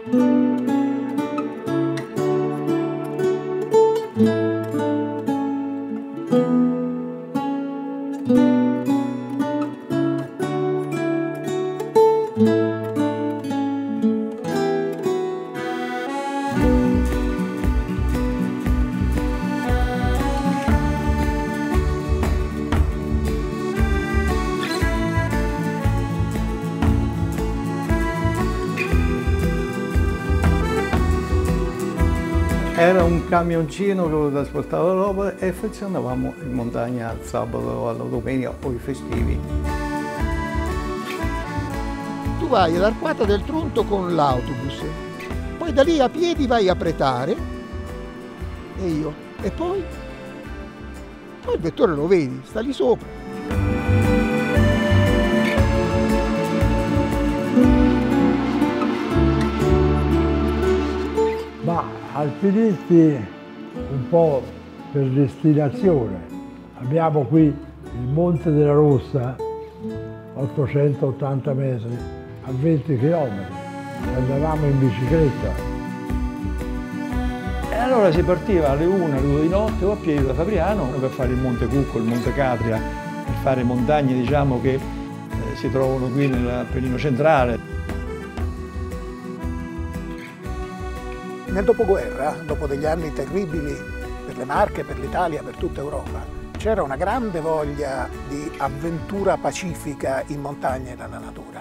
Era un camioncino che trasportava la roba e andavamo in montagna al sabato o alla domenica o i festivi. Tu vai all'Arquata del Tronto con l'autobus, poi da lì a piedi vai a Pretare e io. E poi il vettore lo vedi, sta lì sopra. Ma alpinisti un po' per destinazione. Abbiamo qui il Monte della Rossa, 880 metri, a 20 km. Andavamo in bicicletta. E allora si partiva alle 1, alle 2 di notte o a piedi da Fabriano per fare il Monte Cucco, il Monte Catria, per fare montagne diciamo che si trovano qui nell'Appennino centrale. Nel dopoguerra, dopo degli anni terribili per le Marche, per l'Italia, per tutta Europa, c'era una grande voglia di avventura pacifica in montagna e nella natura.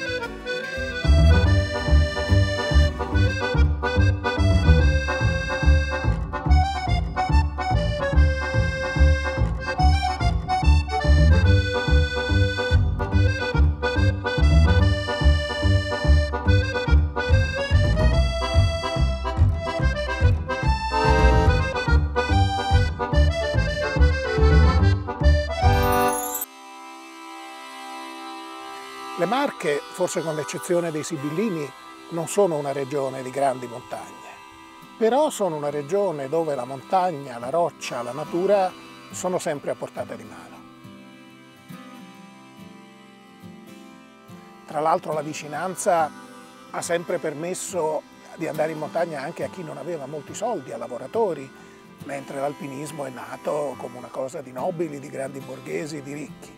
Le Marche, forse con l'eccezione dei Sibillini, non sono una regione di grandi montagne, però sono una regione dove la montagna, la roccia, la natura sono sempre a portata di mano. Tra l'altro la vicinanza ha sempre permesso di andare in montagna anche a chi non aveva molti soldi, a lavoratori, mentre l'alpinismo è nato come una cosa di nobili, di grandi borghesi, di ricchi.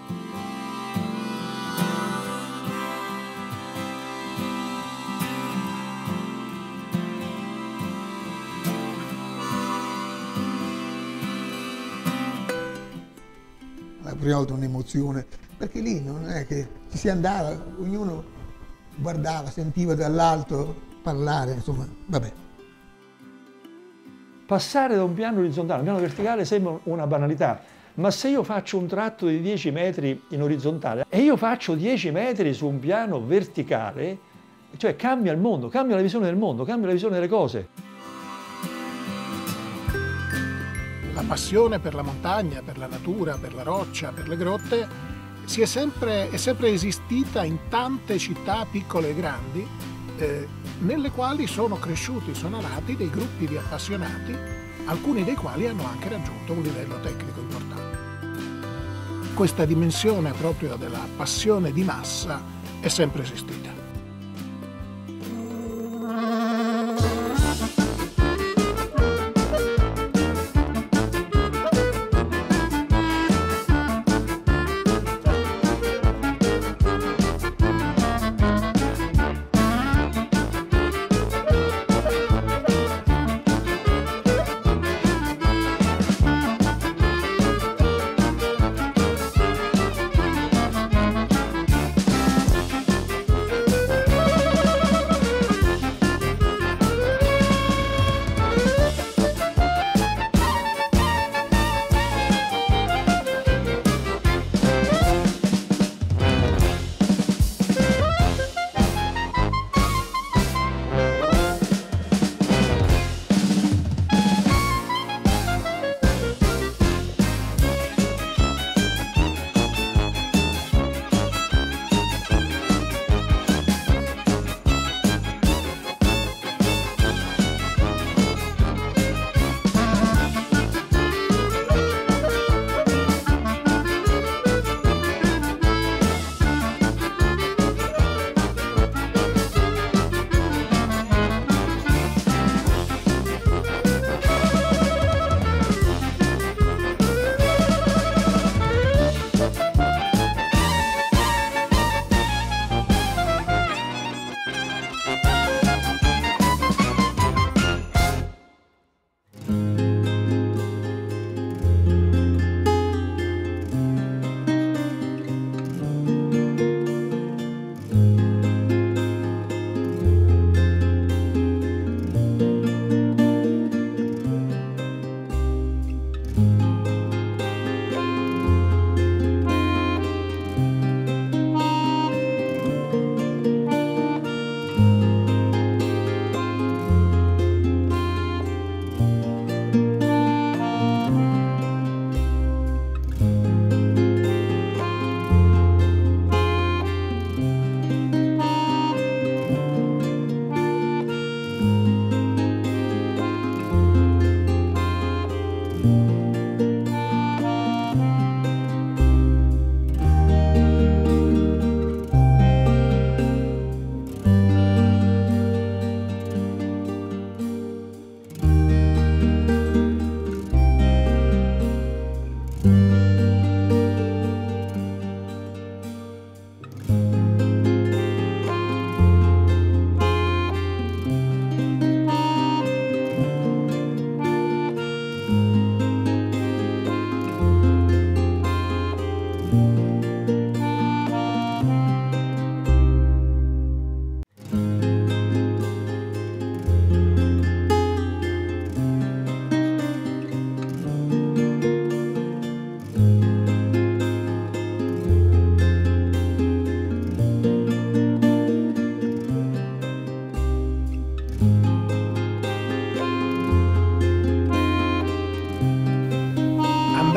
La prima volta un'emozione, perché lì non è che ci si andava, ognuno guardava, sentiva dall'alto parlare, insomma, vabbè. Passare da un piano orizzontale a un piano verticale sembra una banalità, ma se io faccio un tratto di 10 metri in orizzontale e io faccio 10 metri su un piano verticale, cioè cambia il mondo, cambia la visione del mondo, cambia la visione delle cose. La passione per la montagna, per la natura, per la roccia, per le grotte è sempre esistita in tante città piccole e grandi, nelle quali sono cresciuti, sono nati dei gruppi di appassionati, alcuni dei quali hanno anche raggiunto un livello tecnico importante. Questa dimensione proprio della passione di massa è sempre esistita.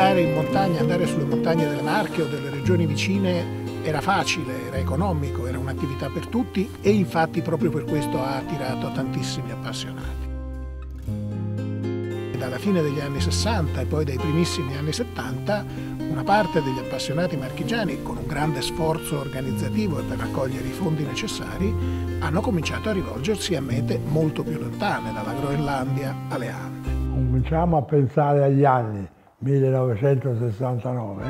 andare in montagna, andare sulle montagne delle Marche o delle regioni vicine era facile, era economico, era un'attività per tutti e infatti proprio per questo ha attirato tantissimi appassionati. Dalla fine degli anni 60 e poi dai primissimi anni 70 una parte degli appassionati marchigiani, con un grande sforzo organizzativo e per raccogliere i fondi necessari, hanno cominciato a rivolgersi a mete molto più lontane, dalla Groenlandia alle Ande. Cominciamo a pensare agli anni 1969.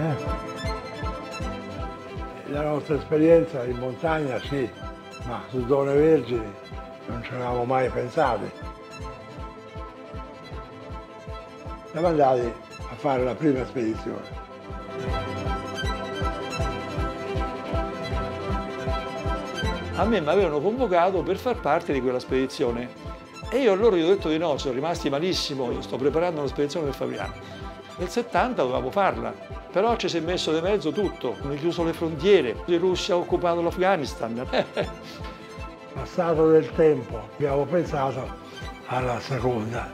La nostra esperienza in montagna sì, ma su zone vergini non ci avevamo mai pensato. Siamo andati a fare la prima spedizione. A me mi avevano convocato per far parte di quella spedizione e io a loro gli ho detto di no, sono rimasti malissimo, io sto preparando una spedizione per Fabriano. Nel 70 dovevamo farla, però ci si è messo di mezzo tutto, hanno chiuso le frontiere, la Russia ha occupato l'Afghanistan. Passato del tempo abbiamo pensato alla seconda.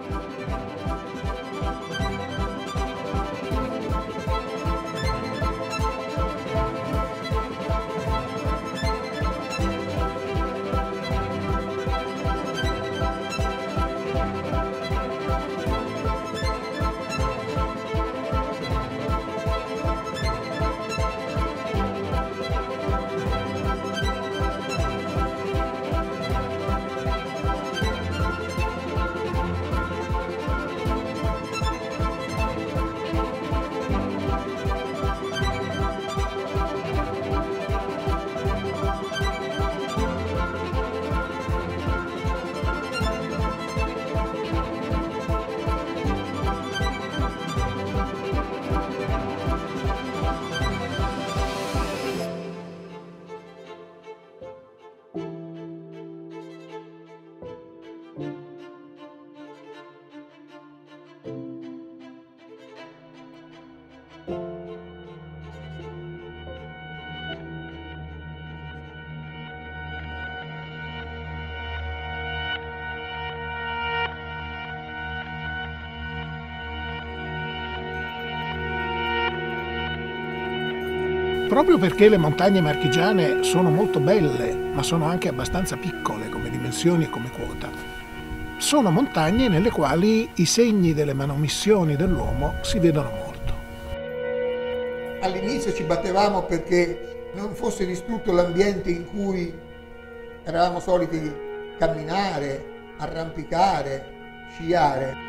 Proprio perché le montagne marchigiane sono molto belle, ma sono anche abbastanza piccole come dimensioni e come quota, sono montagne nelle quali i segni delle manomissioni dell'uomo si vedono molto. All'inizio ci battevamo perché non fosse distrutto l'ambiente in cui eravamo soliti camminare, arrampicare, sciare.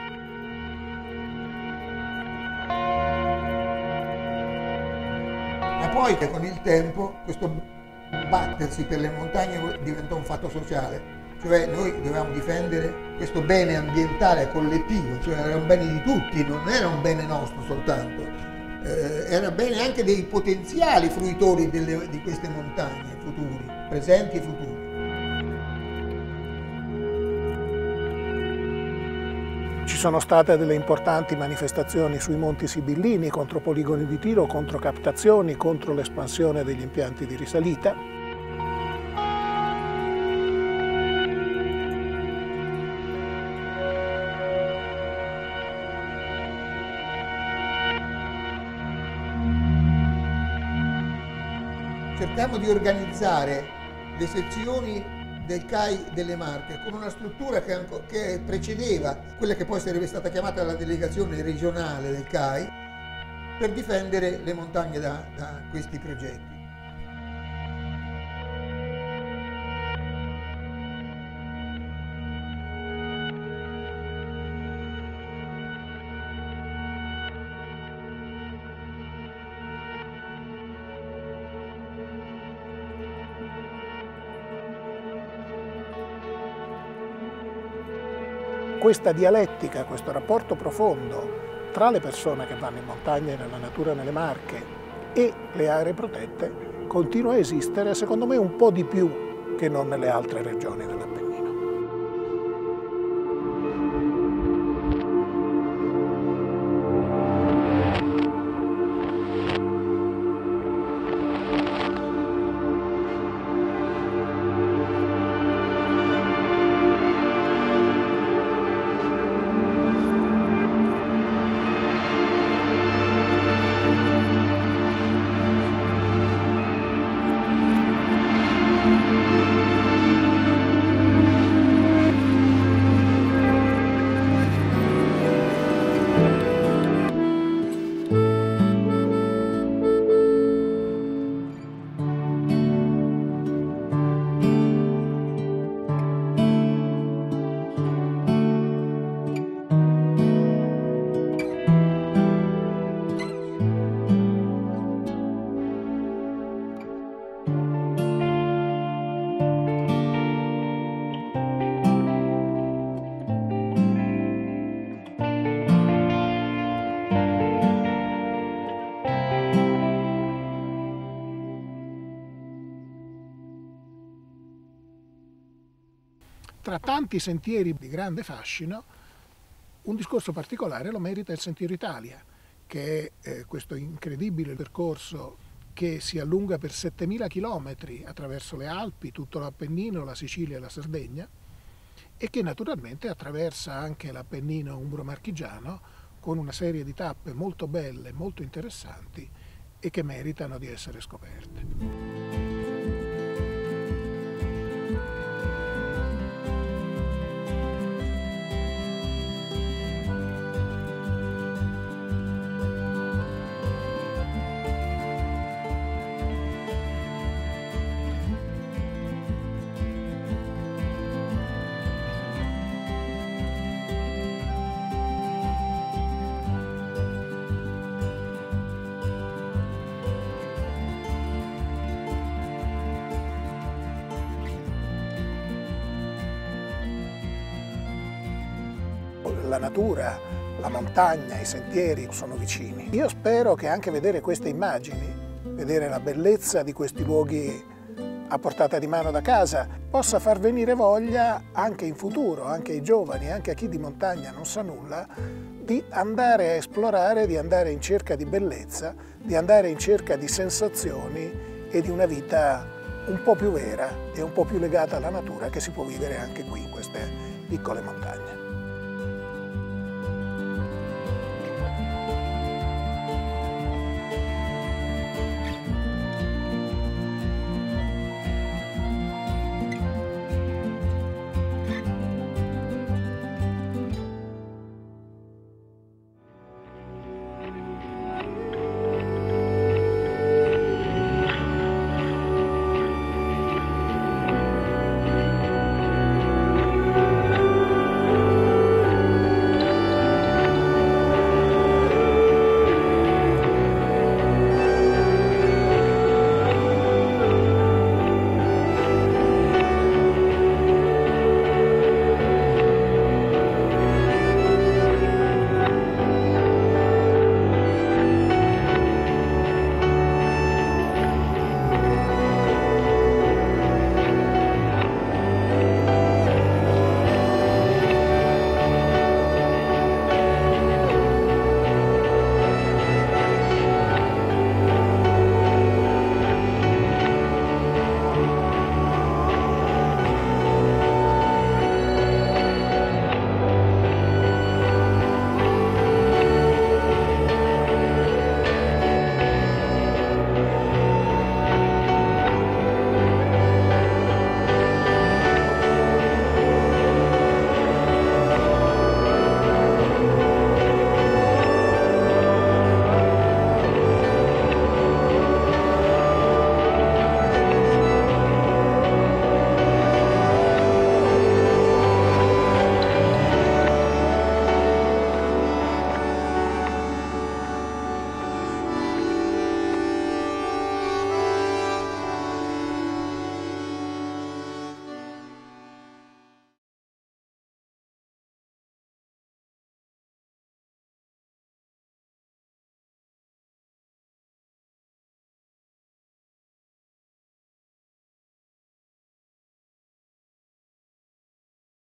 Ma poi con il tempo questo battersi per le montagne diventò un fatto sociale, cioè noi dovevamo difendere questo bene ambientale collettivo, cioè era un bene di tutti, non era un bene nostro soltanto, era bene anche dei potenziali fruitori di queste montagne futuri, presenti e futuri. Ci sono state delle importanti manifestazioni sui Monti Sibillini contro poligoni di tiro, contro captazioni, contro l'espansione degli impianti di risalita. Cerchiamo di organizzare le sezioni del CAI delle Marche con una struttura che precedeva quella che poi sarebbe stata chiamata la delegazione regionale del CAI per difendere le montagne da questi progetti. Questa dialettica, questo rapporto profondo tra le persone che vanno in montagna e nella natura nelle Marche e le aree protette continua a esistere, secondo me, un po' di più che non nelle altre regioni dell'Appennino. tra tanti sentieri di grande fascino, un discorso particolare lo merita il Sentiero Italia, che è questo incredibile percorso che si allunga per 7.000 chilometri attraverso le Alpi, tutto l'Appennino, la Sicilia e la Sardegna, e che naturalmente attraversa anche l'Appennino umbro-marchigiano con una serie di tappe molto belle, molto interessanti e che meritano di essere scoperte. La natura, la montagna, i sentieri sono vicini. Io spero che anche vedere queste immagini, vedere la bellezza di questi luoghi a portata di mano da casa, possa far venire voglia anche in futuro, anche ai giovani, anche a chi di montagna non sa nulla, di andare a esplorare, di andare in cerca di bellezza, di andare in cerca di sensazioni e di una vita un po' più vera e un po' più legata alla natura che si può vivere anche qui in queste piccole montagne.